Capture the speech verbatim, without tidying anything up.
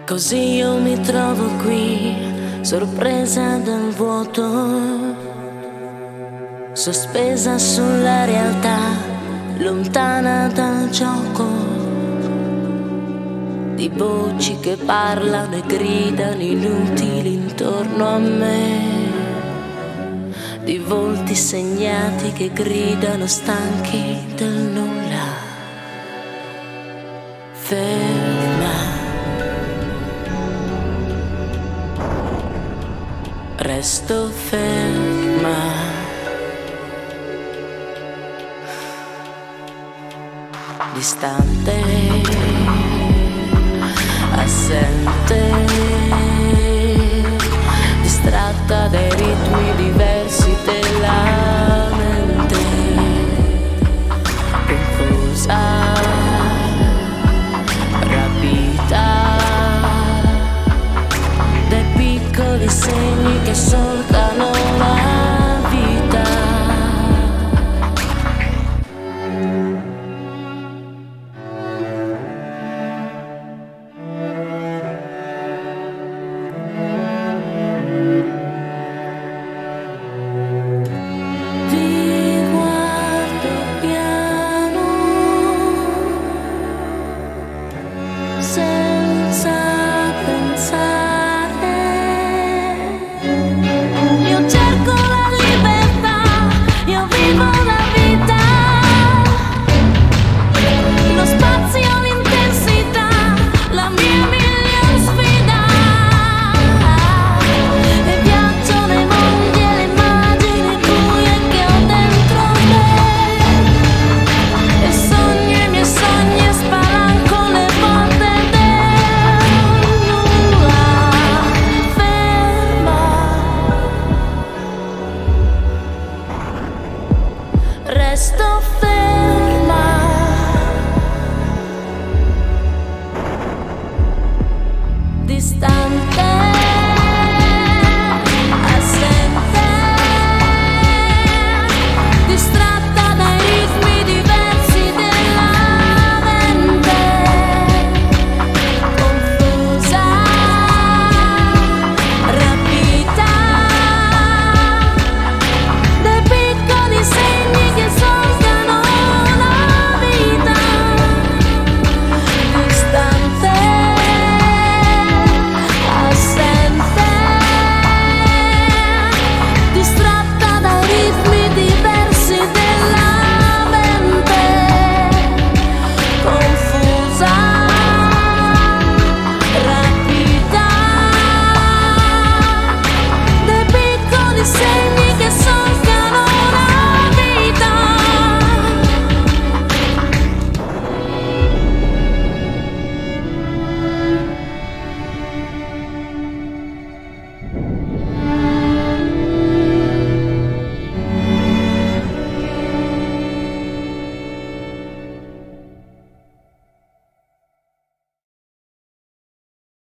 Così io mi trovo qui, sorpresa dal vuoto, sospesa sulla realtà, lontana dal gioco, di voci che parlano e gridano inutili intorno a me, di volti segnati che gridano stanchi del nulla. Ferma, resto ferma, distante, assente, distratta dai ritmi diversi della mente, confusa, rapita, dai piccoli segni che solcano la vita. Resto fermo.